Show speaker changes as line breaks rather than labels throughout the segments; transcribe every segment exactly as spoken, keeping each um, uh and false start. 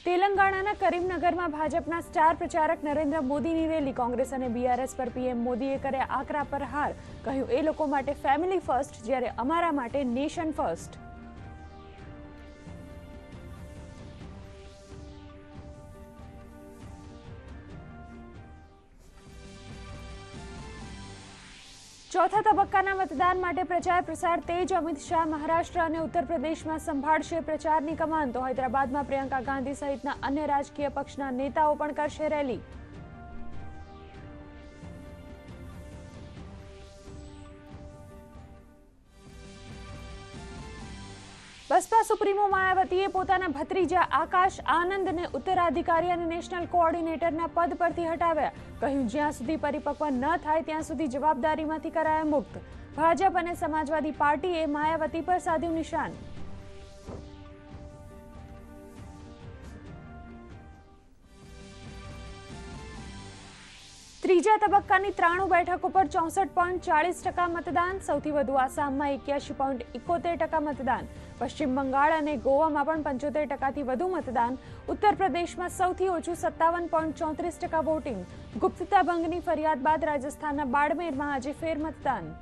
તેલંગાણાના કરીમનગરમાં ભાજપના સ્ટાર પ્રચારક નરેન્દ્ર મોદીની રેલી, કોંગ્રેસ અને બીઆરએસ પર પીએમ મોદીએ કર્યા આકરા પ્રહાર, કહ્યું એ લોકો માટે ફેમિલી ફર્સ્ટ જ્યારે અમારા માટે નેશન ફર્સ્ટ। ચોથા તબક્કાના મતદાન માટે પ્રચાર પ્રસાર તેજ, અમિત શાહ મહારાષ્ટ્ર અને ઉત્તર પ્રદેશમાં સંભાળશે પ્રચારની કમાન, તો હૈદરાબાદમાં પ્રિયંકા ગાંધી સહિતના અન્ય રાજકીય પક્ષના નેતાઓ પણ કરશે રેલી। બસપા સુપ્રીમો માયાવતીએ પોતાના ભત્રીજા આકાશ આનંદને ઉત્તરાધિકારી અને નેશનલ કોઓર્ડિનેટરના પદ પરથી હટાવ્યા, કહ્યું જ્યાં સુધી પરિપક્વ ન થાય ત્યાં સુધી જવાબદારીમાંથી કરાયા મુક્ત। ભાજપ અને સમાજવાદી પાર્ટીએ માયાવતી પર સાધ્યું નિશાન। ત્રીજા તબક્કાની ત્રાણું બેઠકો પર ચોસઠ પોઈન્ટ ચાલીસ ટકા મતદાન, સૌથી વધુ આસામમાં એક્યાસી પોઈન્ટ એકોતેર ટકા મતદાન, પશ્ચિમ બંગાળ અને ગોવામાં પણ પંચોતેર ટકાથી વધુ મતદાન, ઉત્તર પ્રદેશમાં સૌથી ઓછું સત્તાવન પોઈન્ટ ચોત્રીસ ટકા વોટિંગ। ગુપ્તતા ભંગની ફરિયાદ બાદ રાજસ્થાનના બાડમેરમાં આજે ફેર મતદાન।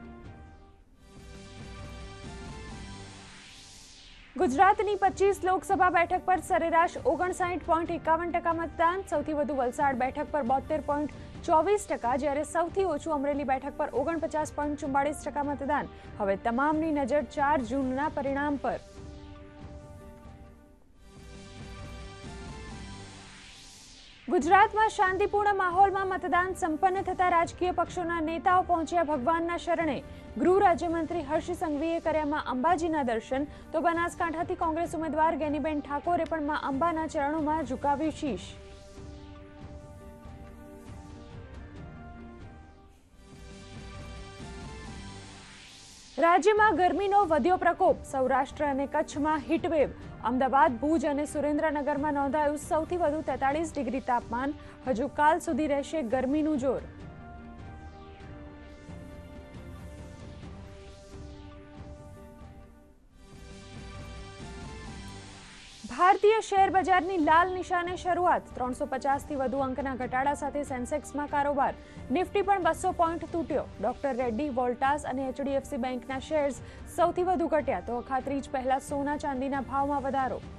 ગુજરાતની પચીસ લોકસભા બેઠક પર સરેરાશ ઓગણસાઠ પોઈન્ટ એકાવન ટકા મતદાન, સૌથી વધુ વલસાડ બેઠક પર બોતેર પોઈન્ટ ચોવીસ ટકા, જ્યારે સૌથી ઓછું અમરેલી બેઠક પર ઓગણપચાસ પોઈન્ટ ચુમ્બાળીસ ટકા મતદાન। હવે તમામની નજર ચાર જૂનના પરિણામ પર। ગુજરાતમાં શાંતિપૂર્ણ માહોલમાં મતદાન સંપન્ન થતા રાજકીય પક્ષોના નેતાઓ પહોંચ્યા ભગવાનના શરણે। ગૃહ રાજ્યમંત્રી હર્ષ સંઘવીએ કર્યા માં અંબાજીના દર્શન, તો બનાસકાંઠાથી કોંગ્રેસ ઉમેદવાર ગેનીબેન ઠાકોરે પણ માં અંબાના ચરણોમાં ઝુકાવ્યું શીશ। રાજ્યમાં ગરમીનો વધ્યો પ્રકોપ, સૌરાષ્ટ્ર અને કચ્છમાં હીટવેવ, અમદાવાદ, ભુજ અને સુરેન્દ્રનગરમાં નોંધાયું સૌથી વધુ તેતાળીસ ડિગ્રી તાપમાન, હજુ કાલ સુધી રહેશે ગરમીનું જોર। ભારતીય શેર બજારની લાલ નિશાને શરૂઆત, ત્રણસો પચાસથી વધુ અંકના ઘટાડા સાથે સેન્સેક્સમાં કારોબાર, નિફ્ટી પણ બસો પોઈન્ટ તૂટ્યો। ડોક્ટર રેડ્ડી, વોલ્ટાસ અને એચડીએફસી બેંકના શેર્સ સૌથી વધુ ઘટ્યા, તો અખાત્રીજ પહેલા સોના ચાંદીના ભાવમાં વધારો।